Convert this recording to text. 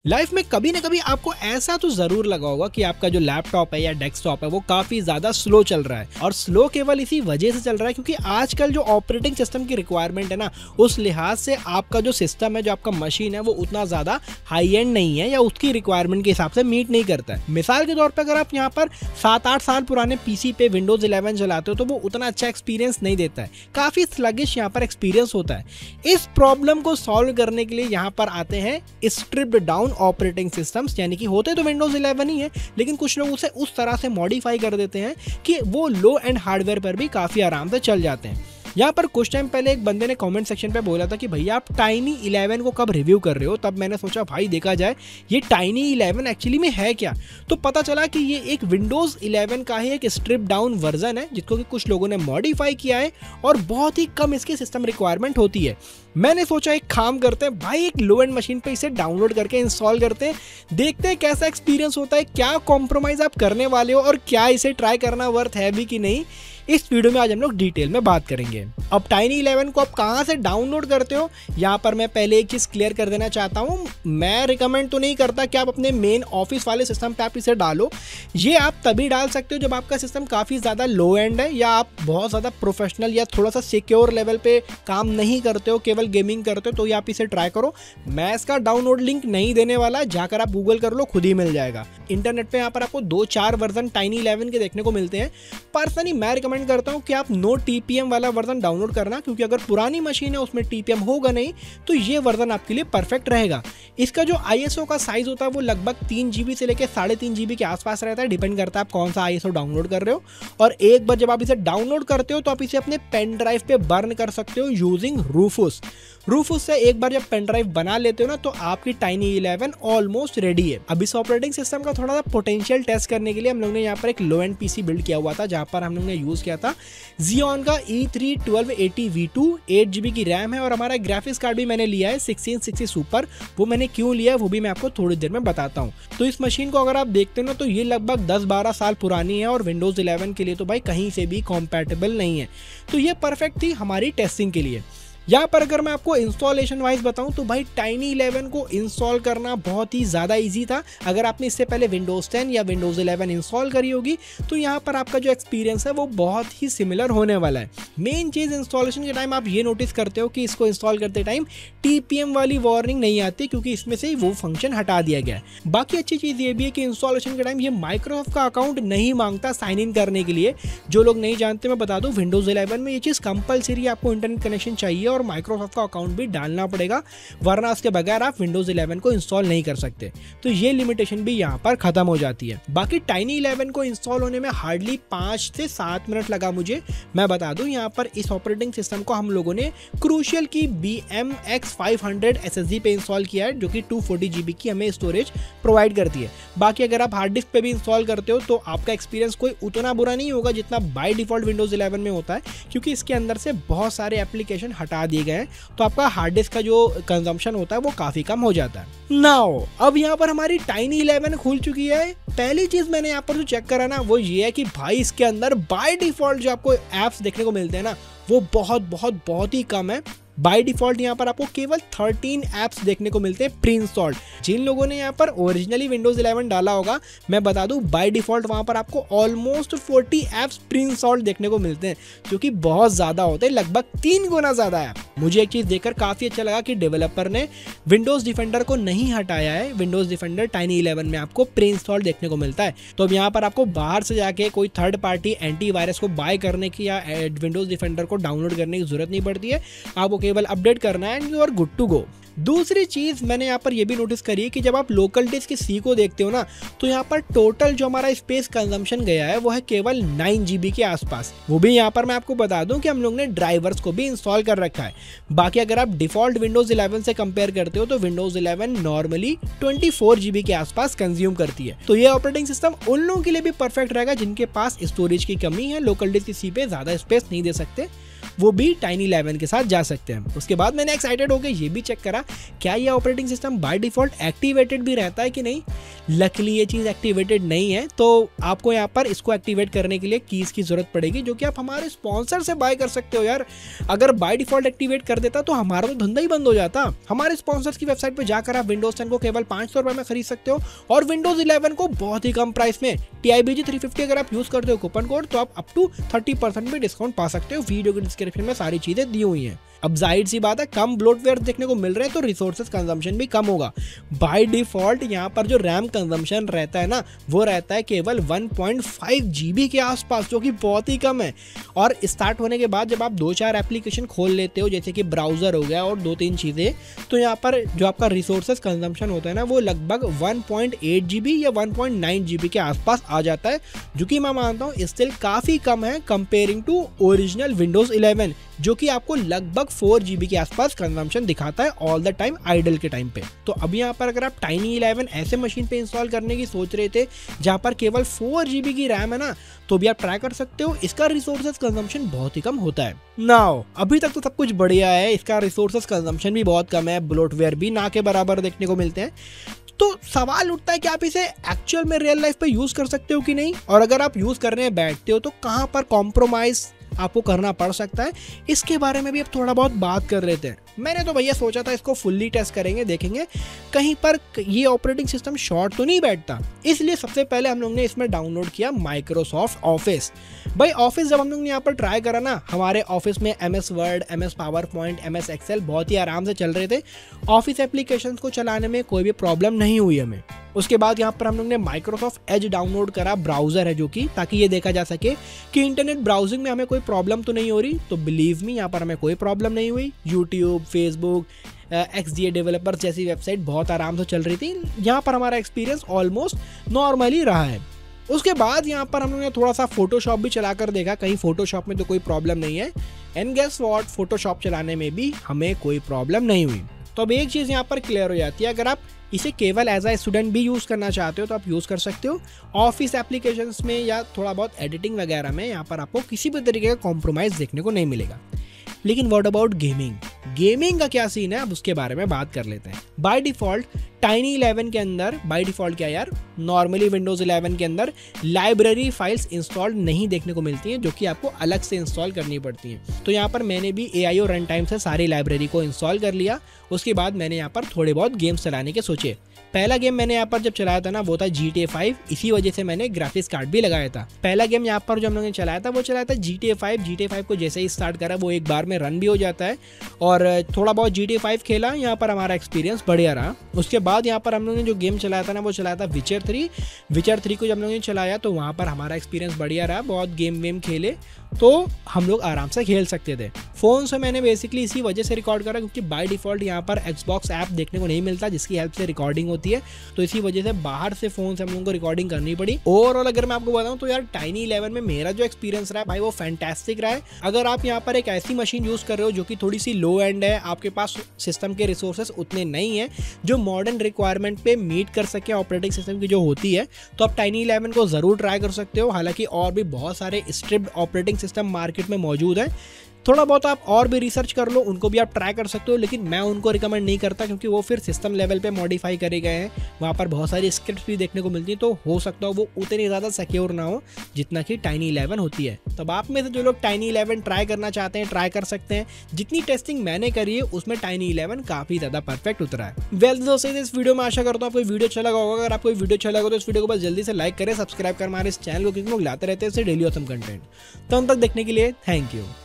Life में कभी ना कभी आपको ऐसा तो जरूर लगा होगा कि आपका जो लैपटॉप है या डेस्कटॉप है वो काफी ज्यादा स्लो चल रहा है, और स्लो केवल इसी वजह से चल रहा है क्योंकि आजकल जो ऑपरेटिंग सिस्टम की रिक्वायरमेंट है ना, उस लिहाज से आपका जो सिस्टम है, जो आपका मशीन है, वो उतना ज्यादा हाई एंड नहीं है या उसकी रिक्वायरमेंट के हिसाब से मीट नहीं करता है। मिसाल के तौर पर अगर आप यहाँ पर 7-8 साल पुराने पीसी पे विंडोज 11 चलाते हो तो वो उतना अच्छा एक्सपीरियंस नहीं देता है, काफी स्लगिश यहाँ पर एक्सपीरियंस होता है। इस प्रॉब्लम को सॉल्व करने के लिए यहाँ पर आते हैं स्ट्रिप्ड डाउन ऑपरेटिंग सिस्टम्स, यानी कि होते तो विंडोज 11 ही है, लेकिन कुछ लोग उसे उस तरह से मॉडिफाई कर देते हैं कि वो लो एंड हार्डवेयर पर भी काफी आराम से चल जाते हैं। यहाँ पर कुछ टाइम पहले एक बंदे ने कमेंट सेक्शन पे बोला था कि भैया आप Tiny11 को कब रिव्यू कर रहे हो, तब मैंने सोचा भाई देखा जाए ये Tiny11 एक्चुअली में है क्या। तो पता चला कि ये एक विंडोज 11 का ही एक स्ट्रिप डाउन वर्जन है जिसको कि कुछ लोगों ने मॉडिफाई किया है और बहुत ही कम इसकी सिस्टम रिक्वायरमेंट होती है। मैंने सोचा एक काम करते हैं भाई, एक लो एंड मशीन पे इसे डाउनलोड करके इंस्टॉल करते हैं, देखते हैं कैसा एक्सपीरियंस होता है, क्या कॉम्प्रोमाइज आप करने वाले हो और क्या इसे ट्राई करना वर्थ है भी कि नहीं। इस वीडियो में आज हम लोग डिटेल में बात करेंगे। अब Tiny11 को आप कहाँ से डाउनलोड करते हो, यहाँ पर मैं पहले एक चीज़ क्लियर कर देना चाहता हूँ। मैं रिकमेंड तो नहीं करता कि आप अपने मेन ऑफिस वाले सिस्टम पे आप इसे डालो। ये आप तभी डाल सकते हो जब आपका सिस्टम काफ़ी ज़्यादा लो एंड है या आप बहुत ज़्यादा प्रोफेशनल या थोड़ा सा सिक्योर लेवल पे काम नहीं करते हो, केवल गेमिंग करते हो, तो ये आप इसे ट्राई करो। मैं इसका डाउनलोड लिंक नहीं देने वाला, जाकर आप गूगल कर लो, खुद ही मिल जाएगा। इंटरनेट पर यहाँ पर आपको 2-4 वर्जन Tiny11 के देखने को मिलते हैं। पर्सनली मैं रिकमेंड करता हूं कि आप नो टीपीएम वाला वर्जन डाउनलोड करना, क्योंकि अगर पुरानी मशीन है उसमें टीपीएम होगा नहीं तो ये वर्जन आपके लिए परफेक्ट रहेगा। इसका जो आईएसओ का साइज होता है वो लगभग 3 GB से लेकर 3.5 GB के आसपास रहता है, डिपेंड करता है आप कौन सा आईएसओ डाउनलोड कर रहे हो। और एक बार जब आप इसे डाउनलोड करते हो तो आप इसे अपने पेन ड्राइव पे बर्न कर सकते हो यूजिंग रूफूस से एक बार जब पेन ड्राइव बना लेते हो ना तो आपकी Tiny11 ऑलमोस्ट रेडी है। अब इस ऑपरेटिंग सिस्टम का थोड़ा सा पोटेंशियल टेस्ट करने के लिए हम लोग ने यहाँ पर एक लो एंड पीसी बिल्ड किया हुआ था, जहाँ पर हम लोग ने यूज किया था Xeon का E3-1280V2, 8 GB की रैम है और हमारा ग्राफिक्स कार्ड भी मैंने लिया है 1660 सुपर। वो मैंने क्यों लिया है वो भी मैं आपको थोड़ी देर में बताता हूँ। तो इस मशीन को अगर आप देखते हो ना तो ये लगभग 10-12 साल पुरानी है और विंडोज 11 के लिए तो भाई कहीं से भी कॉम्पैटिबल नहीं है, तो ये परफेक्ट थी हमारी टेस्टिंग के लिए। यहाँ पर अगर मैं आपको इंस्टॉलेशन वाइज बताऊं तो भाई Tiny11 को इंस्टॉल करना बहुत ही ज़्यादा इजी था। अगर आपने इससे पहले विंडोज़ 10 या विंडोज़ 11 इंस्टॉल करी होगी तो यहाँ पर आपका जो एक्सपीरियंस है वो बहुत ही सिमिलर होने वाला है। मेन चीज़ इंस्टॉलेशन के टाइम आप ये नोटिस करते हो कि इसको इंस्टॉल करते टाइम TPM वाली वार्निंग नहीं आती, क्योंकि इसमें से वो फंक्शन हटा दिया गया है। बाकी अच्छी चीज़ ये भी है कि इंस्टॉलेशन के टाइम ये माइक्रोसॉफ्ट का अकाउंट नहीं मांगता साइन इन करने के लिए। जो लोग नहीं जानते मैं बता दूँ, विंडोज़ 11 में ये चीज़ कंपलसरी, आपको इंटरनेट कनेक्शन चाहिए और माइक्रोसॉफ्ट का अकाउंट भी डालना पड़ेगा, वरना उसके बगैर आप विंडोज 11 को इंस्टॉल नहीं कर सकते। तो ये लिमिटेशन भी यहाँ पर खत्म हो जाती है। बाकी Tiny11 को इंस्टॉल होने में हार्डली 5 से 7 मिनट लगा मुझे। मैं बता दूं यहाँ पर इस ऑपरेटिंग सिस्टम को हम लोगों ने क्रूशियल की BMX500 SSD पे इंस्टॉल किया है, जो कि 240 GB की हमें स्टोरेज प्रोवाइड करती है। बाकी अगर आप हार्ड डिस्क पे भी इंस्टॉल करते हो तो आपका एक्सपीरियंस कोई उतना बुरा नहीं होगा जितना बाय डिफॉल्ट विंडोज 11 में होता है, क्योंकि इसके अंदर से बहुत सारे एप्लीकेशन हटा दिए गए हैं, तो आपका हार्ड डिस्क का जो कंजम्पशन होता है वो काफी कम हो जाता है। नाउ अब यहाँ पर हमारी Tiny11 खुल चुकी है। पहली चीज मैंने यहाँ पर जो चेक करा ना वो ये है कि भाई इसके अंदर बाय डिफॉल्ट जो आपको एप्स देखने को मिलते हैं ना वो बहुत ही कम है। बाय डिफॉल्ट यहाँ पर आपको केवल 13 ऐप्स देखने को मिलते हैं प्री इंस्टॉल्ड। जिन लोगों ने यहाँ पर ओरिजिनली विंडोज 11 डाला होगा, मैं बता दूं बाय डिफॉल्ट वहाँ पर आपको ऑलमोस्ट 40 ऐप्स प्री इंस्टॉल्ड देखने को मिलते हैं, जो कि बहुत ज़्यादा होते हैं, लगभग 3 गुना ज़्यादा है। मुझे एक चीज़ देखकर काफ़ी अच्छा लगा कि डेवलपर ने विंडोज़ डिफेंडर को नहीं हटाया है। विंडोज़ डिफेंडर Tiny11 में आपको प्री इंस्टॉल्ड देखने को मिलता है। तो अब यहाँ पर आपको बाहर से जाके कोई थर्ड पार्टी एंटीवायरस को बाय करने की या विंडोज़ डिफेंडर को डाउनलोड करने की जरूरत नहीं पड़ती है, आपको केवल अपडेट करना है and you are good to go. दूसरी चीज मैंने यहाँ पर यह भी नोटिस करी है कि जब आप लोकल डिस्क की सी को देखते हो ना तो यहाँ पर टोटल जो हमारा स्पेस कंजम्पशन गया है वो है केवल 9 GB के आसपास। वो भी यहाँ पर मैं आपको बता दूं कि हम लोग ने ड्राइवर्स को भी इंस्टॉल कर रखा है। बाकी अगर आप डिफॉल्ट विंडोज 11 से कंपेयर करते हो तो विंडोज 11 नॉर्मली 24 GB के आसपास कंज्यूम करती है। तो ये ऑपरेटिंग सिस्टम उन लोगों के लिए भी परफेक्ट रहेगा जिनके पास स्टोरेज की कमी है, लोकल डिस्क की सी पे ज्यादा स्पेस नहीं दे सकते, वो भी Tiny11 के साथ जा सकते हैं। हैं। उसके बाद मैंने एक्साइटेड होकर ये भी चेक करा क्या ये operating system by default activated भी रहता है कि नहीं। लकीली ये चीज़ एक्टिवेटेड नहीं है, तो आपको यहाँ पर इसको एक्टिवेट करने के लिए कीज़ की जरूरत पड़ेगी, जो कि आप हमारे स्पॉन्सर से बाय कर सकते हो यार। अगर बाय डिफॉल्ट एक्टिवेट कर देता तो हमारा तो धंधा ही बंद हो जाता। हमारे स्पॉन्सर्स की वेबसाइट पे जाकर आप विंडोज 10 को केवल 500 रुपये में खरीद सकते हो और विंडोज 11 को बहुत ही कम प्राइस में TIBG 350 अगर आप यूज करते हो कूपन कोड तो आप अप टू 30% भी डिस्काउंट पा सकते हो। वीडियो के डिस्क्रिप्शन में सारी चीजें दी हुई हैं। अब जाहिर सी बात है कम ब्लोटवेयर देखने को मिल रहे हैं तो रिसोर्सेज कंजम्पशन भी कम होगा। बाय डिफॉल्ट यहाँ पर जो रैम कंजम्पशन रहता है ना वो रहता है केवल 1.5 GB के आसपास, जो कि बहुत ही कम है। और स्टार्ट होने के बाद जब आप 2-4 एप्लीकेशन खोल लेते हो जैसे कि ब्राउजर हो गया और 2-3 चीज़ें, तो यहाँ पर जो आपका रिसोर्सेज कंजम्पशन होता है ना वो लगभग 1.8 GB या 1.9 GB के आसपास आ जाता है, जो कि मैं मानता हूँ स्टिल काफ़ी कम है कंपेयरिंग टू ओरिजिनल विंडोज 11 जो कि आपको लगभग 4 GB के आसपास कंजम्पशन दिखाता है ऑल द टाइम आइडल के टाइम पे। तो अब यहाँ पर अगर आप Tiny11 ऐसे मशीन पे इंस्टॉल करने की सोच रहे थे जहाँ पर केवल 4 GB की रैम है ना, तो भी आप ट्राई कर सकते हो। इसका रिसोर्सेज कंजम्पशन बहुत ही कम होता है। नाउ अभी तक तो सब कुछ बढ़िया है, इसका रिसोर्सेज कंजम्पशन भी बहुत कम है, ब्लोटवेयर भी ना के बराबर देखने को मिलते हैं। तो सवाल उठता है कि आप इसे एक्चुअल में रियल लाइफ पे यूज कर सकते हो कि नहीं, और अगर आप यूज करने बैठते हो तो कहाँ पर कॉम्प्रोमाइज आपको करना पड़ सकता है, इसके बारे में भी अब थोड़ा बहुत बात कर लेते हैं। मैंने तो भैया सोचा था इसको फुल्ली टेस्ट करेंगे, देखेंगे कहीं पर ये ऑपरेटिंग सिस्टम शॉर्ट तो नहीं बैठता। इसलिए सबसे पहले हम लोग ने इसमें डाउनलोड किया माइक्रोसॉफ्ट ऑफिस। भाई ऑफिस जब हम लोग ने यहाँ पर ट्राई करा ना, हमारे ऑफिस में MS Word, MS PowerPoint, MS Excel बहुत ही आराम से चल रहे थे। ऑफिस एप्लीकेशंस को चलाने में कोई भी प्रॉब्लम नहीं हुई हमें। उसके बाद यहाँ पर हम लोग ने माइक्रोसॉफ्ट एज डाउनलोड करा, ब्राउजर है जो कि, ताकि ये देखा जा सके कि इंटरनेट ब्राउजिंग में हमें कोई प्रॉब्लम तो नहीं हो रही। तो बिलीव मी यहाँ पर हमें कोई प्रॉब्लम नहीं हुई। यूट्यूब, फेसबुक, XDA डेवलपर्स जैसी वेबसाइट बहुत आराम से चल रही थी। यहाँ पर हमारा एक्सपीरियंस ऑलमोस्ट नॉर्मली रहा है। उसके बाद यहाँ पर हम लोग ने थोड़ा सा फोटोशॉप भी चला कर देखा, कहीं फोटोशॉप में तो कोई प्रॉब्लम नहीं है। एंड गेस व्हाट, फोटोशॉप चलाने में भी हमें कोई प्रॉब्लम नहीं हुई। तो अब एक चीज़ यहाँ पर क्लियर हो जाती है, अगर आप इसे केवल एज अ स्टूडेंट भी यूज़ करना चाहते हो तो आप यूज़ कर सकते हो। ऑफिस एप्लीकेशंस में या थोड़ा बहुत एडिटिंग वगैरह में यहाँ पर आपको किसी भी तरीके का कॉम्प्रोमाइज़ देखने को नहीं मिलेगा। लेकिन व्हाट अबाउट गेमिंग? गेमिंग का क्या सीन है, अब उसके बारे में बात कर लेते हैं। बाय डिफ़ॉल्ट Tiny11 के अंदर, बाय डिफ़ॉल्ट क्या यार, नॉर्मली विंडोज़ 11 के अंदर लाइब्रेरी फाइल्स इंस्टॉल्ड नहीं देखने को मिलती हैं, जो कि आपको अलग से इंस्टॉल करनी पड़ती हैं। तो यहाँ पर मैंने भी AIO रन टाइम से सारी लाइब्रेरी को इंस्टॉल कर लिया। उसके बाद मैंने यहाँ पर थोड़े बहुत गेम्स चलाने के सोचे। पहला गेम मैंने यहाँ पर जब चलाया था ना वो था GTA 5, इसी वजह से मैंने ग्राफिक्स कार्ड भी लगाया था। पहला गेम यहाँ पर जो हम लोगों ने चलाया था वो चलाया था GTA 5। GTA 5 को जैसे ही स्टार्ट करा वो एक बार में रन भी हो जाता है, और थोड़ा बहुत GTA 5 खेला, यहाँ पर हमारा एक्सपीरियंस बढ़िया रहा। उसके बाद यहाँ पर हम लोगों ने जो गेम चलाया था ना वो चलाया था विचर 3। विचर 3 को जब हम लोगों ने चलाया तो वहाँ पर हमारा एक्सपीरियंस बढ़िया रहा, बहुत गेम वेम खेले तो हम लोग आराम से खेल सकते थे। फ़ोन से मैंने बेसिकली इसी वजह से रिकॉर्ड करा क्योंकि बाय डिफ़ॉल्ट यहाँ पर Xbox ऐप देखने को नहीं मिलता जिसकी हेल्प से रिकॉर्डिंग होती है, तो इसी वजह से बाहर से फ़ोन से हम लोगों को रिकॉर्डिंग करनी पड़ी। ओवरऑल अगर मैं आपको बताऊँ तो यार Tiny11 में मेरा जो एक्सपीरियंस रहा है भाई वो फैंटास्टिक रहा है। अगर आप यहाँ पर एक ऐसी मशीन यूज़ कर रहे हो जो कि थोड़ी सी लो एंड है, आपके पास सिस्टम के रिसोर्सेज उतने नहीं है जो मॉडर्न रिक्वायरमेंट पे मीट कर सके ऑपरेटिंग सिस्टम की जो होती है, तो आप Tiny11 को ज़रूर ट्राई कर सकते हो। हालांकि और भी बहुत सारे स्ट्रिप्ड ऑपरेटिंग सिस्टम मार्केट में मौजूद है, थोड़ा बहुत आप और भी रिसर्च कर लो, उनको भी आप ट्राई कर सकते हो, लेकिन मैं उनको रिकमेंड नहीं करता क्योंकि वो फिर सिस्टम लेवल पे मॉडिफाई करे गए हैं। वहाँ पर बहुत सारी स्क्रिप्ट्स भी देखने को मिलती हैं, तो हो सकता हो वो उतनी ज़्यादा सिक्योर ना हो जितना कि Tiny11 होती है। तब आप में से जो लोग Tiny11 ट्राई करना चाहते हैं ट्राई कर सकते हैं। जितनी टेस्टिंग मैंने करी है उसमें Tiny11 काफ़ी ज़्यादा परफेक्ट उतरा है। वेल दोस्तों, इस वीडियो में आशा करता हूँ आपको वीडियो अच्छा लगा होगा। अगर आपको वीडियो अच्छा लगा तो इस वीडियो को बस जल्दी से लाइक करें, सब्सक्राइब कर हमारे इस चैनल को, क्योंकि लोग लाते रहते हैं इससे डेली ऑसम कंटेंट। तो उन तक देखने के लिए थैंक यू।